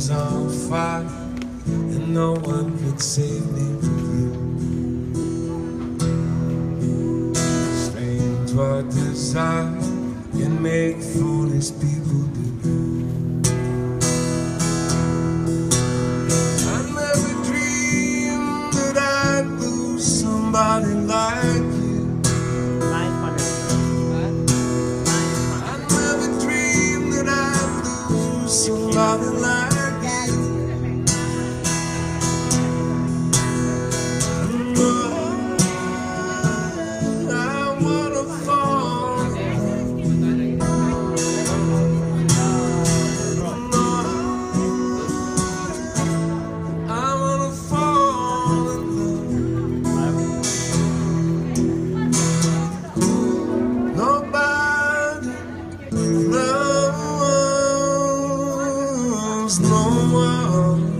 was on fire, and no one could save me but you. Strange what desire can make foolish people do. I never dreamed that I'd lose somebody like you. Somebody like you. I wanna fall. I wanna fall in love. Nobody loves no one.